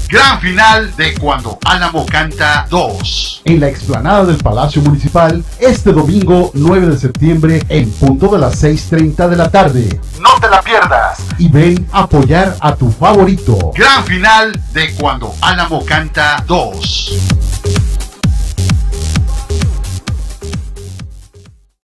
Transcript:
Gran final de Cuando Álamo Canta 2. En la explanada del Palacio Municipal, este domingo 9 de septiembre, en punto de las 6:30 de la tarde. No te la pierdas. Y ven a apoyar a tu favorito. Gran final de Cuando Álamo Canta 2.